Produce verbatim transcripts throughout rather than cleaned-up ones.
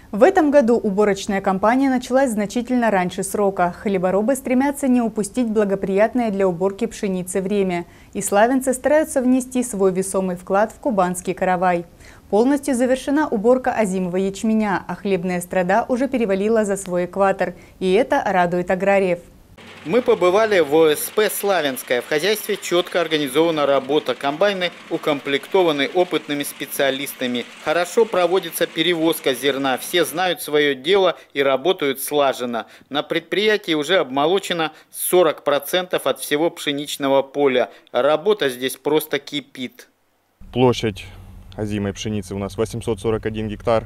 В этом году уборочная кампания началась значительно раньше срока. Хлеборобы стремятся не упустить благоприятное для уборки пшеницы время. И славянцы стараются внести свой весомый вклад в кубанский каравай. Полностью завершена уборка озимого ячменя, а хлебная страда уже перевалила за свой экватор. И это радует аграриев. Мы побывали в о эс пэ «Славянское». В хозяйстве четко организована работа. Комбайны укомплектованы опытными специалистами. Хорошо проводится перевозка зерна. Все знают свое дело и работают слаженно. На предприятии уже обмолочено сорок процентов от всего пшеничного поля. Работа здесь просто кипит. Площадь озимой пшеницы у нас восемьсот сорок один гектар.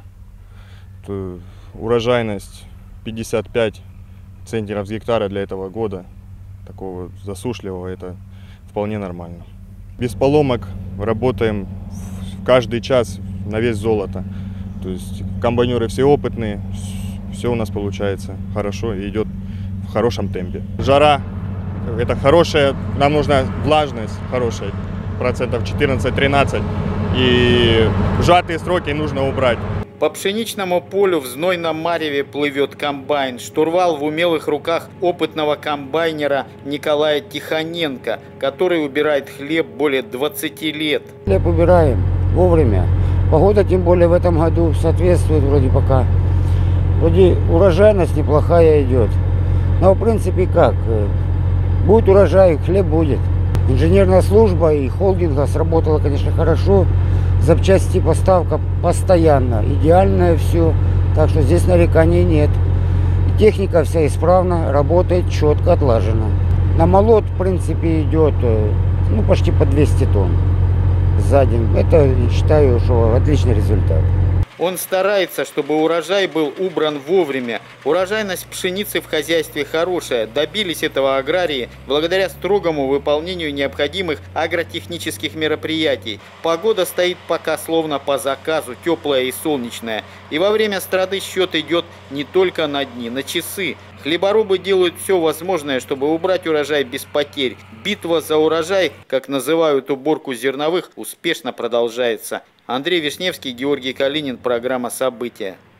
Урожайность пятьдесят пять центнеров с гектара для этого года, такого засушливого, это вполне нормально. Без поломок работаем каждый час на вес золота. То есть комбайнеры все опытные, все у нас получается хорошо и идет в хорошем темпе. Жара, это хорошая, нам нужна влажность хорошая, процентов четырнадцать-тринадцать, и сжатые сроки нужно убрать. По пшеничному полю в знойном мареве плывет комбайн. Штурвал в умелых руках опытного комбайнера Николая Тихоненко, который убирает хлеб более двадцати лет. Хлеб убираем вовремя. Погода тем более в этом году соответствует вроде пока. Вроде урожайность неплохая идет. Но в принципе как? Будет урожай, хлеб будет. Инженерная служба и холдинга сработала, конечно, хорошо. Запчасти поставка постоянно, идеальное все, так что здесь нареканий нет. Техника вся исправна, работает четко, отлажена. На молот, в принципе, идет ну, почти по двести тонн за день. Это, считаю, что отличный результат. Он старается, чтобы урожай был убран вовремя. Урожайность пшеницы в хозяйстве хорошая. Добились этого аграрии благодаря строгому выполнению необходимых агротехнических мероприятий. Погода стоит пока словно по заказу, теплая и солнечная. И во время страды счет идет не только на дни, на часы. Хлеборобы делают все возможное, чтобы убрать урожай без потерь. Битва за урожай, как называют уборку зерновых, успешно продолжается. Андрей Вишневский, Георгий Калинин, программа «События».